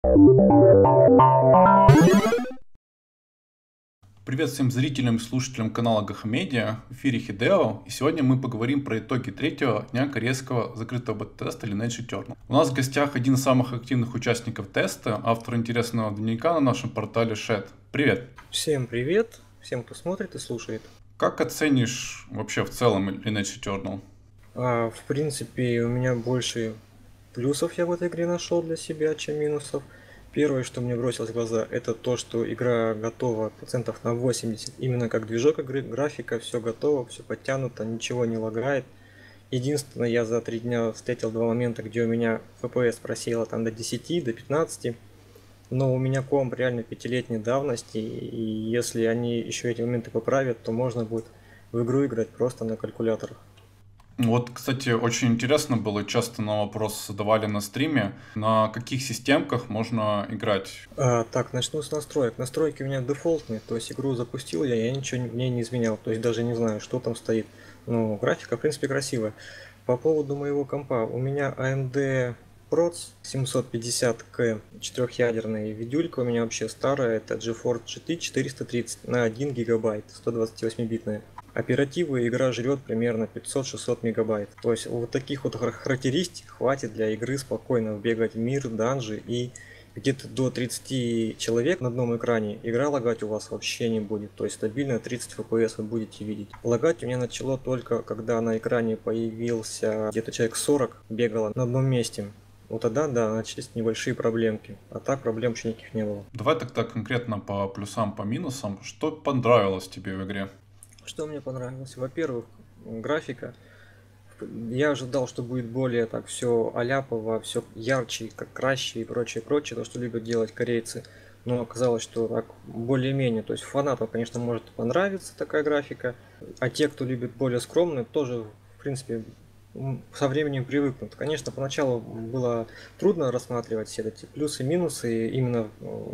Привет всем зрителям и слушателям канала Гахамедиа, в эфире Хидео, и сегодня мы поговорим про итоги третьего дня корейского закрытого бета-теста Lineage Returnal. У нас в гостях один из самых активных участников теста, автор интересного дневника на нашем портале Shed. Привет! Всем привет, всем, кто смотрит и слушает. Как оценишь вообще в целом Lineage Returnal? В принципе, у меня больше плюсов я в этой игре нашел для себя, чем минусов. Первое, что мне бросилось в глаза, это то, что игра готова процентов на 80. Именно как движок игры, графика, все готово, все подтянуто, ничего не лагает. Единственное, я за 3 дня встретил два момента, где у меня FPS просело там до 10, до 15. Но у меня комп реально 5-летней давности, и если они еще эти моменты поправят, то можно будет в игру играть просто на калькуляторах. Вот, кстати, очень интересно было, часто на вопрос задавали на стриме, на каких системках можно играть. Так, начну с настроек. Настройки у меня дефолтные, то есть игру запустил я ничего в ней не изменял, то есть даже не знаю, что там стоит. Но графика, в принципе, красивая. По поводу моего компа, у меня AMD Proц 750K, четырехъядерная видюлька у меня вообще старая, это GeForce GT 430 на 1 гигабайт, 128-битная. Оперативы игра жрет примерно 500-600 мегабайт. То есть вот таких вот характеристик хватит для игры спокойно бегать в мир, данжи, и где-то до 30 человек на одном экране игра лагать у вас вообще не будет. То есть стабильно 30 FPS вы будете видеть. Лагать у меня начало только когда на экране появился где-то человек 40 бегало на одном месте. Вот тогда, да, начались небольшие проблемки. А так проблем вообще никаких не было. Давай тогда конкретно по плюсам, по минусам. Что понравилось тебе в игре? Что мне понравилось? Во-первых, графика. Я ожидал, что будет более так все аляпово, все ярче, как краще и прочее, прочее, то, что любят делать корейцы. Но оказалось, что так более-менее. То есть фанатам, конечно, может понравиться такая графика, а те, кто любит более скромную, тоже, в принципе, со временем привыкнут. Конечно, поначалу было трудно рассматривать все эти плюсы и минусы именно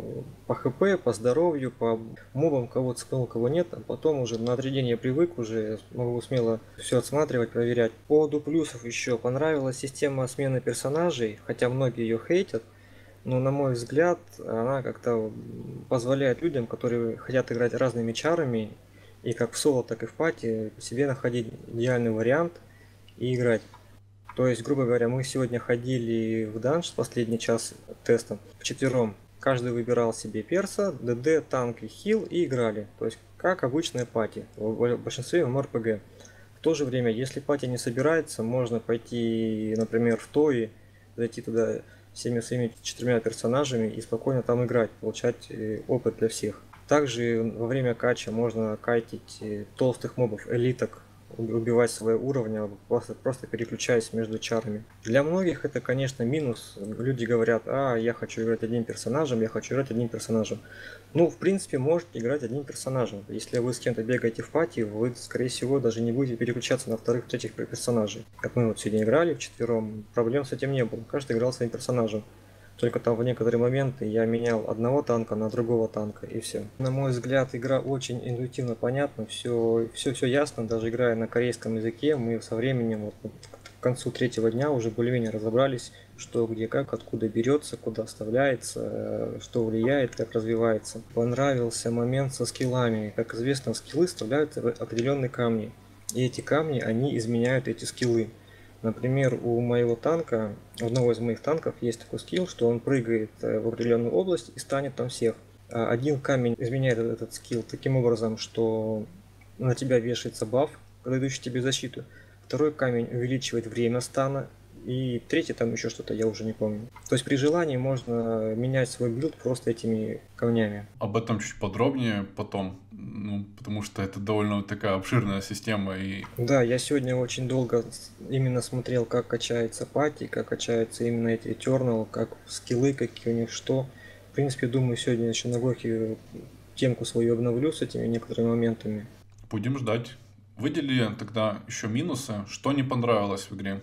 по ХП, по здоровью, по мобам, кого цепнул, кого нет. А потом уже на 3 дня я привык, уже могу смело все отсматривать, проверять. По поводу плюсов еще понравилась система смены персонажей, хотя многие ее хейтят. Но на мой взгляд, она как-то позволяет людям, которые хотят играть разными чарами, и как в соло, так и в пати, себе находить идеальный вариант и играть. То есть, грубо говоря, мы сегодня ходили в данж последний час теста вчетвером. Каждый выбирал себе перса, ДД, танк и хил и играли. То есть, как обычная пати в большинстве ММОРПГ. В то же время, если пати не собирается, можно пойти, например, в ТОИ, зайти туда всеми своими 4 персонажами и спокойно там играть, получать опыт для всех. Также во время кача можно кайтить толстых мобов, элиток, убивать свои уровни, просто переключаясь между чарами. Для многих это, конечно, минус. Люди говорят, я хочу играть одним персонажем, я хочу играть одним персонажем. Ну, в принципе, можете играть одним персонажем. Если вы с кем-то бегаете в пати, вы, скорее всего, даже не будете переключаться на вторых, третьих персонажей. Как мы вот сегодня играли вчетвером, проблем с этим не было. Каждый играл своим персонажем. Только там в некоторые моменты я менял одного танка на другого танка, и все. На мой взгляд, игра очень интуитивно понятна, все ясно, даже играя на корейском языке, мы со временем, вот, к концу 3-го дня уже более-менее разобрались, что, где, как, откуда берется, куда вставляется, что влияет, как развивается. Понравился момент со скиллами. Как известно, скиллы вставляются в определенные камни, и эти камни, они изменяют эти скиллы. Например, у моего танка, у одного из моих танков есть такой скилл, что он прыгает в определенную область и станет там всех. Один камень изменяет этот скилл таким образом, что на тебя вешается баф, дающий тебе защиту. Второй камень увеличивает время стана. И третий там еще что-то, я уже не помню. То есть при желании можно менять свой билд просто этими камнями. Об этом чуть подробнее потом, потому что это довольно такая обширная система. Да, я сегодня очень долго именно смотрел, как качается пати, как качаются именно эти Eternal, как скиллы, какие у них что. В принципе, думаю, сегодня еще на Гохе темку свою обновлю с этими некоторыми моментами. Будем ждать. Выдели тогда еще минусы. Что не понравилось в игре?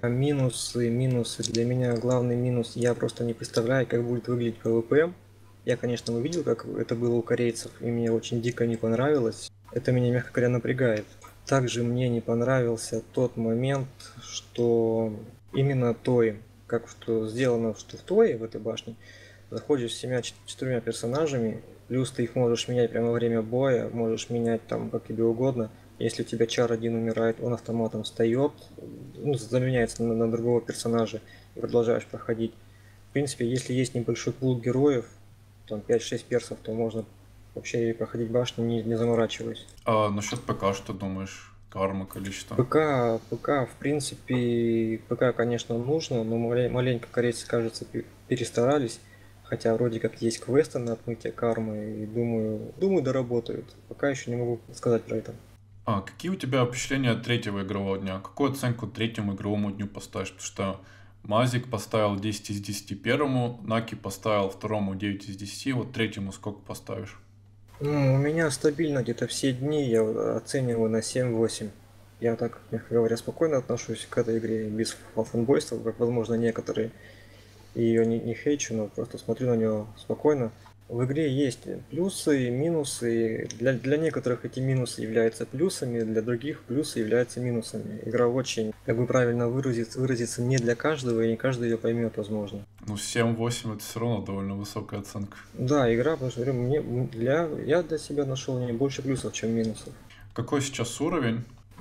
Минусы. Для меня главный минус, я просто не представляю, как будет выглядеть PvP. Я, конечно, увидел, как это было у корейцев, и мне очень дико не понравилось. Это меня, мягко говоря, напрягает. Также мне не понравился тот момент, что именно Той, как что сделано что в Той, в этой башне, Заходишь с 4 персонажами, плюс ты их можешь менять прямо во время боя, можешь менять там как тебе угодно. Если у тебя чар один умирает, он автоматом встает, ну, заменяется на другого персонажа и продолжаешь проходить. В принципе, если есть небольшой пул героев, там 5-6 персов, то можно вообще проходить башню, не заморачиваясь. А насчет ПК, что думаешь? Карма, количество. ПК, в принципе, ПК, конечно, нужно, но маленько корейцы, кажется, перестарались. Хотя вроде как есть квесты на отмытие кармы, и думаю, доработают. Пока еще не могу сказать про это. А какие у тебя впечатления от третьего игрового дня? Какую оценку третьему игровому дню поставишь? Потому что Мазик поставил 10 из 10 первому, Наки поставил второму 9 из 10, вот третьему сколько поставишь? Ну, у меня стабильно где-то все дни я оцениваю на 7-8. Я так, мягко говоря, спокойно отношусь к этой игре без фанбойства, как, возможно, некоторые. И ее не хейчу, но просто смотрю на нее спокойно. В игре есть плюсы и минусы. Для некоторых эти минусы являются плюсами, для других плюсы являются минусами. Игра очень, как бы правильно выразиться, не для каждого, и не каждый ее поймет, возможно. Ну, 7-8 это все равно довольно высокая оценка. Да, игра, потому что говорю, я для себя нашел не больше плюсов, чем минусов. Какой сейчас уровень?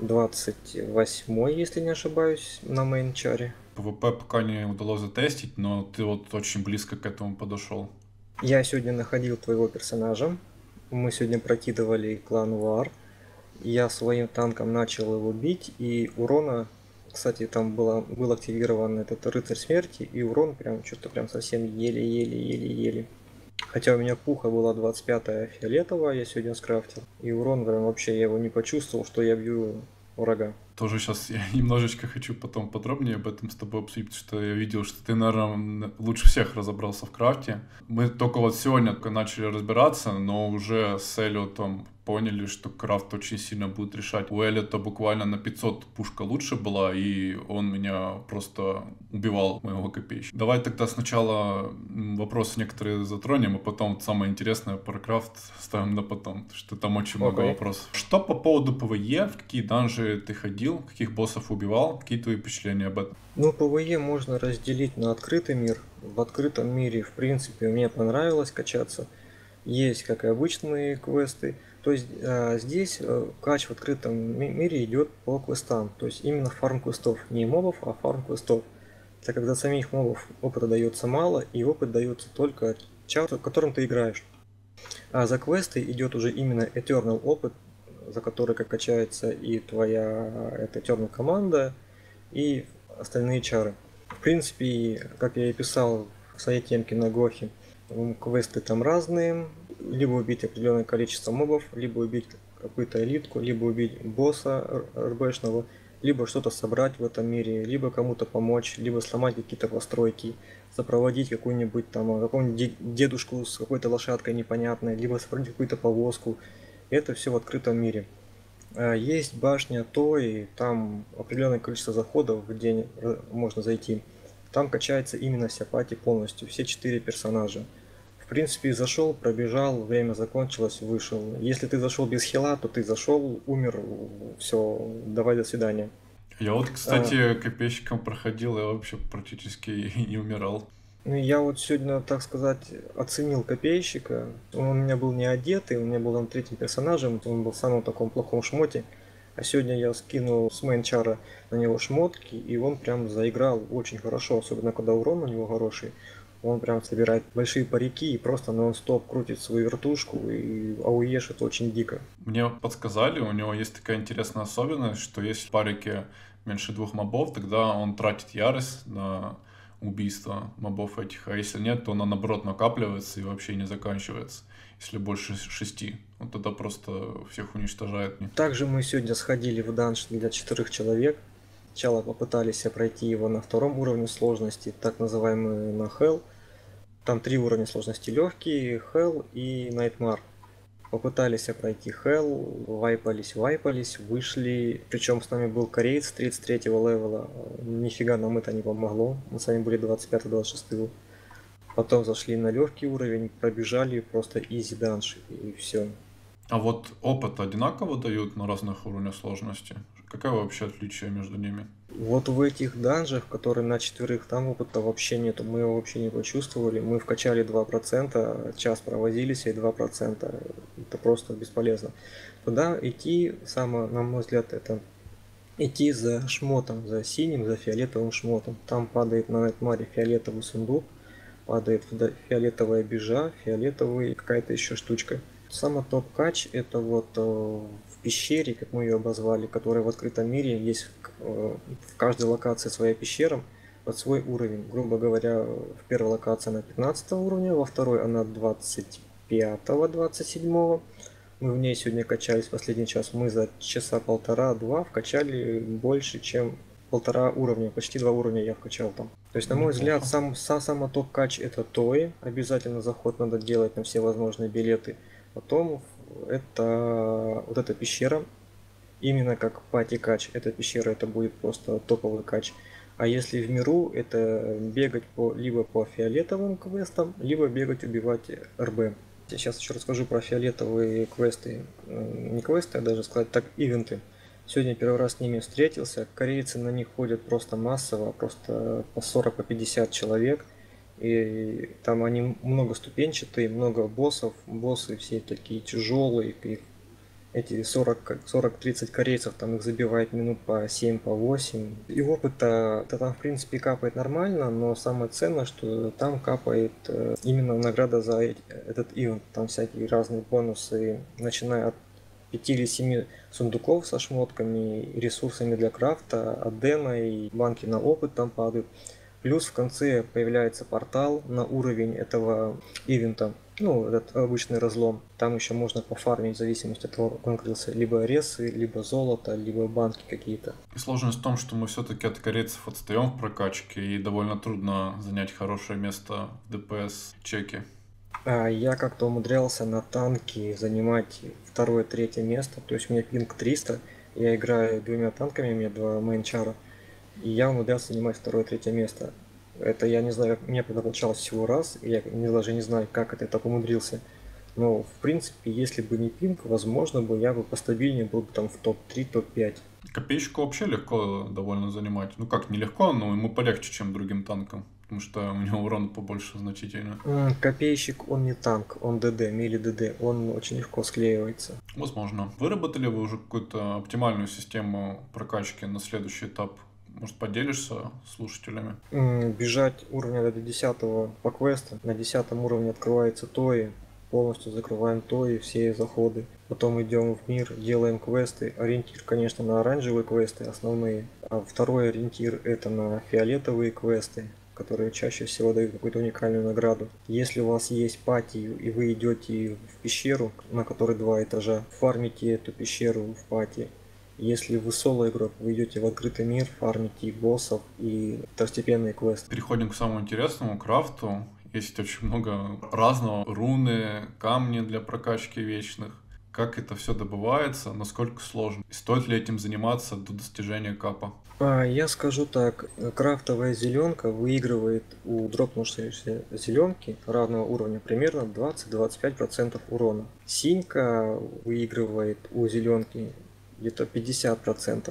28, если не ошибаюсь, на мейн-чаре. ПВП пока не удалось затестить, но ты вот очень близко к этому подошел. Я сегодня находил твоего персонажа. Мы сегодня прокидывали клан Вар. Я своим танком начал его бить, и урона, кстати, там был активирован этот рыцарь смерти, и урон прям что-то прям совсем еле-еле-еле-еле. Хотя у меня пуха была 25-я фиолетовая, я сегодня скрафтил, и урон прям вообще я его не почувствовал, что я бью врага. Тоже сейчас я немножечко хочу потом подробнее об этом с тобой обсудить, потому что я видел, что ты, наверное, лучше всех разобрался в крафте. Мы только вот сегодня начали разбираться, но уже с Эллиотом поняли, что крафт очень сильно будет решать. У Эллиота буквально на 500 пушка лучше была, и он меня просто убивал, моего копейщика. Давай тогда сначала вопросы некоторые затронем, а потом самое интересное про крафт ставим на потом, потому что там очень много вопросов. Что по поводу ПВЕ, в какие данжи ты ходил, каких боссов убивал, какие твои впечатления об этом? Ну, ПВЕ можно разделить на открытый мир. В открытом мире, в принципе, мне понравилось качаться. Есть, как и обычные квесты. То есть здесь кач в открытом мире идет по квестам. То есть именно фарм квестов. Не мобов, а фарм квестов. Так как для самих мобов опыта дается мало, и опыт дается только чату, в котором ты играешь. А за квесты идет уже именно Eternal опыт, за который как качается и твоя Eternal команда, и остальные чары. В принципе, как я и писал в своей темке на Гохе, квесты там разные. Либо убить определенное количество мобов, либо убить какую-то элитку, либо убить босса РБшного, либо что-то собрать в этом мире, либо кому-то помочь, либо сломать какие-то постройки, сопроводить какую-нибудь там какого-нибудь дедушку с какой-то лошадкой непонятной, либо сопроводить какую-то повозку. Это все в открытом мире. Есть башня Той, там определенное количество заходов в день можно зайти. Там качается именно вся пати полностью, все 4 персонажа. В принципе, зашел, пробежал, время закончилось, вышел. Если ты зашел без хила, то ты зашел, умер, все, давай до свидания. Я вот, кстати, копейщиком проходил, я вообще практически и не умирал. Ну, я вот сегодня, так сказать, оценил копейщика. Он у меня был не одетый, он у меня был там третьим персонажем, он был в самом таком плохом шмоте. А сегодня я скинул с мейнчара на него шмотки, и он прям заиграл очень хорошо, особенно когда урон у него хороший. Он прям собирает большие парики и просто нон-стоп крутит свою вертушку, и ауеш это очень дико. Мне подсказали, у него есть такая интересная особенность, что если в парике меньше 2 мобов, тогда он тратит ярость на убийство мобов этих, а если нет, то она наоборот накапливается и вообще не заканчивается. Если больше 6, он тогда просто всех уничтожает. Также мы сегодня сходили в данж для 4 человек. Сначала попытались пройти его на 2-м уровне сложности, так называемый на Hell. Там 3 уровня сложности: легкий, Hell и Nightmare. Попытались пройти Hell, вайпались, вышли. Причем с нами был кореец 33-го левела. Нифига нам это не помогло. Мы с вами были 25-26. Потом зашли на легкий уровень, пробежали просто изи данж и все. А вот опыт одинаково дают на разных уровнях сложности? Какое вообще отличие между ними? Вот в этих данжах, которые на четверых, там опыта вообще нету, мы его вообще не почувствовали. Мы вкачали 2%, час провозились, и 2%. Это просто бесполезно. Туда идти, самое, на мой взгляд, это идти за шмотом, за синим, за фиолетовым шмотом. Там падает на Найтмаре фиолетовый сундук, падает фиолетовая бижа, фиолетовый какая-то еще штучка. Самый топ-кач это вот в пещере, как мы ее обозвали, которая в открытом мире есть в каждой локации своя пещера под свой уровень. Грубо говоря, в первой локации она 15 уровня, во второй она 25-27. Мы в ней сегодня качались последний час. Мы за часа полтора-два вкачали больше, чем полтора уровня, почти 2 уровня я вкачал там. То есть, на мой взгляд, самый топ-кач это Тои. Обязательно заход надо делать на все возможные билеты. Потом это вот эта пещера. Именно как пати-кач. Эта пещера это будет просто топовый кач. А если в миру, это бегать либо по фиолетовым квестам, либо бегать убивать РБ. Сейчас еще расскажу про фиолетовые квесты. Не квесты, а даже сказать так, ивенты. Сегодня первый раз с ними встретился. Корейцы на них ходят просто массово, просто по 40-50 человек. И там они многоступенчатые, много боссов. Боссы все такие тяжелые. Эти 40-30 корейцев, там их забивает минут по 7, по 8. И опыта там в принципе капает нормально, но самое ценное, что там капает именно награда за этот ивент. Там всякие разные бонусы, начиная от 5 или 7 сундуков со шмотками, ресурсами для крафта, аддена и банки на опыт там падают. Плюс в конце появляется портал на уровень этого ивента. Ну, этот обычный разлом. Там еще можно пофармить в зависимости от того, как он открылся. Либо ресы, либо золото, либо банки какие-то. И сложность в том, что мы все-таки от корейцев отстаем в прокачке, и довольно трудно занять хорошее место в ДПС-чеке. Я как-то умудрялся на танке занимать второе-третье место. То есть у меня пинг 300. Я играю двумя танками, у меня два мейнчара. И я умудрялся занимать второе-третье место. Это я не знаю, мне это получалось всего раз, и я даже не знаю, как это я так умудрился. Но, в принципе, если бы не пинг, возможно бы я бы постабильнее был бы там в топ-3, топ-5. Копейщику вообще легко довольно занимать. Ну как, нелегко, но ему полегче, чем другим танкам. Потому что у него урон побольше значительно. Копейщик, он не танк, он ДД, мили ДД, он очень легко склеивается. Возможно. Выработали вы уже какую-то оптимальную систему прокачки на следующий этап? Может, поделишься с слушателями? Бежать уровня до 10 по квесту. На 10 уровне открывается Тои. Полностью закрываем Тои, все заходы. Потом идем в мир, делаем квесты. Ориентир, конечно, на оранжевые квесты, основные. А второй ориентир это на фиолетовые квесты, которые чаще всего дают какую-то уникальную награду. Если у вас есть пати и вы идете в пещеру, на которой 2 этажа, фармите эту пещеру в пати. Если вы соло игрок, вы идете в открытый мир, фармите боссов и второстепенные квесты. Переходим к самому интересному, крафту. Есть очень много разного. Руны, камни для прокачки вечных. Как это все добывается, насколько сложно? И стоит ли этим заниматься до достижения капа? Я скажу так, крафтовая зеленка выигрывает у дропнувшейся зеленки равного уровня примерно 20-25% урона. Синька выигрывает у зеленки где-то 50%.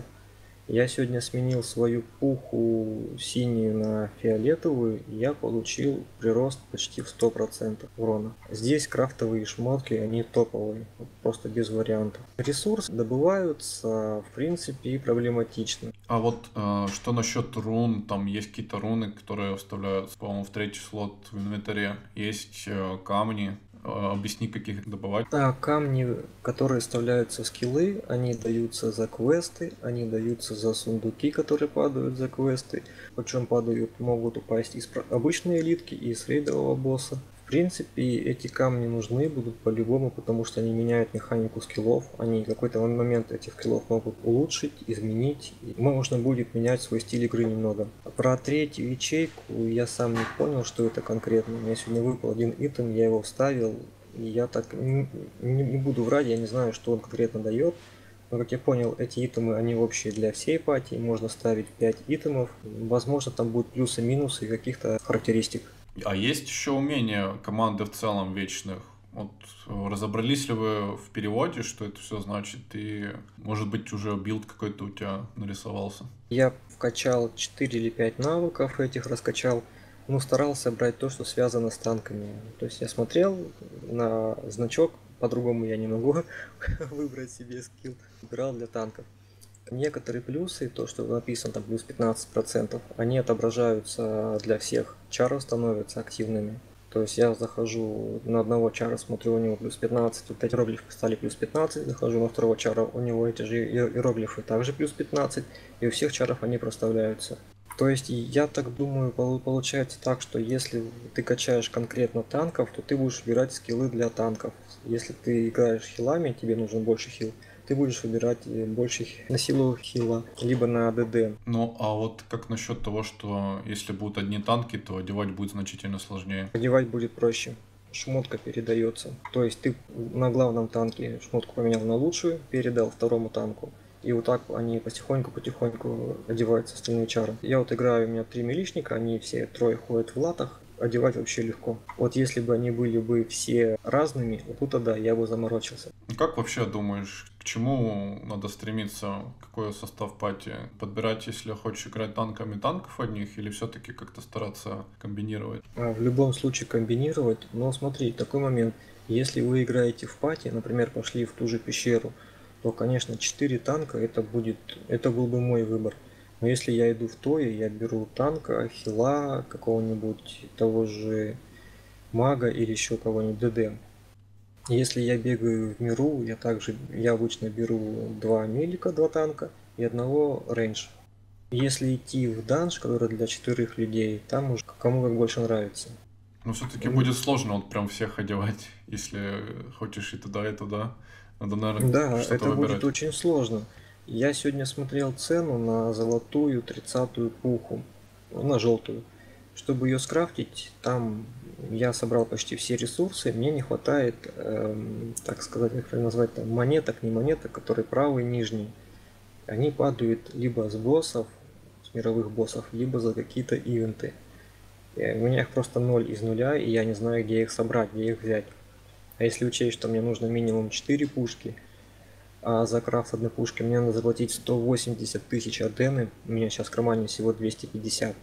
Я сегодня сменил свою пуху синюю на фиолетовую, и я получил прирост почти в 100% урона. Здесь крафтовые шмотки, они топовые, просто без вариантов. Ресурсы добываются, в принципе, проблематично. А вот что насчет рун? Там есть какие-то руны, которые вставляются, по-моему, в третий слот в инвентаре. Есть камни. Объясни, как их добывать. Да, камни, которые вставляются в скиллы, они даются за квесты, они даются за сундуки, которые падают за квесты. Причем могут упасть из обычной элитки и из рейдового босса. В принципе, эти камни нужны будут по-любому, потому что они меняют механику скиллов. Они в какой-то момент этих скиллов могут улучшить, изменить. И можно будет менять свой стиль игры немного. Про третью ячейку я сам не понял, что это конкретно. У меня сегодня выпал один итем, я его вставил. И я так не буду врать, я не знаю, что он конкретно дает. Но, как я понял, эти итемы, они общие для всей пати. Можно ставить 5 итемов. Возможно, там будут плюсы-минусы каких-то характеристик. А есть еще умения команды в целом вечных? Вот разобрались ли вы в переводе, что это все значит, и, может быть, уже билд какой-то у тебя нарисовался? Я вкачал 4 или 5 навыков этих, раскачал, ну, старался брать то, что связано с танками. То есть я смотрел на значок, по-другому я не могу выбрать себе скилл, выбирал для танков. Некоторые плюсы, то, что написано там плюс 15%, они отображаются для всех чаров, становятся активными. То есть я захожу на одного чара, смотрю, у него плюс 15, вот эти иероглифы стали плюс 15, захожу на второго чара, у него эти же иероглифы также плюс 15, и у всех чаров они проставляются. То есть я так думаю, получается так, что если ты качаешь конкретно танков, то ты будешь выбирать скиллы для танков. Если ты играешь хилами, тебе нужен больше хил, ты будешь выбирать больше на силу хила, либо на ДД. Ну, а вот как насчет того, что если будут одни танки, то одевать будет значительно сложнее? Одевать будет проще. Шмотка передается. То есть ты на главном танке шмотку поменял на лучшую, передал второму танку. И вот так они потихоньку одеваются остальные чары. Я вот играю, у меня 3 милишника, они все трое ходят в латах. Одевать вообще легко. Вот если бы они были бы все разными, вот тут да, я бы заморочился. Ну, как вообще думаешь, к чему надо стремиться, какой состав пати? Подбирать, если хочешь играть танками, танков одних, или все-таки как-то стараться комбинировать? В любом случае комбинировать, но смотри, такой момент. Если вы играете в пати, например, пошли в ту же пещеру, то, конечно, 4 танка это был бы мой выбор. Но если я иду в Тое, я беру танка, хила, какого-нибудь того же мага или еще кого-нибудь ДД. Если я бегаю в миру, я обычно беру 2 милика, 2 танка и одного рейндж. Если идти в данж, который для 4 людей, там уже кому как больше нравится. Но все-таки будет сложно вот прям всех одевать, если хочешь и туда, и туда. Надо, наверное, Да, что-то это будет выбирать. очень сложно. Я сегодня смотрел цену на золотую 30-ю пуху, на желтую. Чтобы ее скрафтить, там я собрал почти все ресурсы, мне не хватает, так сказать, как правильно назвать, там, монеток, не монеток, которые правые, нижние. Они падают либо с боссов, с мировых боссов, либо за какие-то ивенты. У меня их просто 0 из нуля, и я не знаю, где их собрать, где их взять. А если учесть, что мне нужно минимум 4 пушки, а за крафт одной пушки мне надо заплатить 180 тысяч адены, у меня сейчас в кармане всего 250,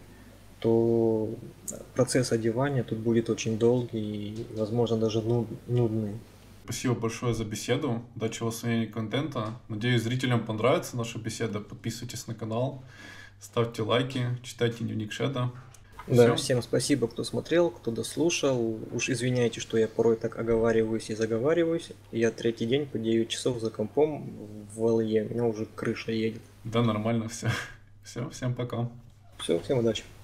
то процесс одевания тут будет очень долгий и, возможно, даже нудный. Спасибо большое за беседу. Удачи в освоении контента. Надеюсь, зрителям понравится наша беседа. Подписывайтесь на канал, ставьте лайки, читайте дневник Шеда. Да, Все. всем спасибо, кто смотрел, кто дослушал. Уж извиняйте, что я порой так оговариваюсь и заговариваюсь. Я третий день по 9 часов за компом в ЛЕ. У меня уже крыша едет. Да, нормально все. Все, всем пока. Все, всем удачи.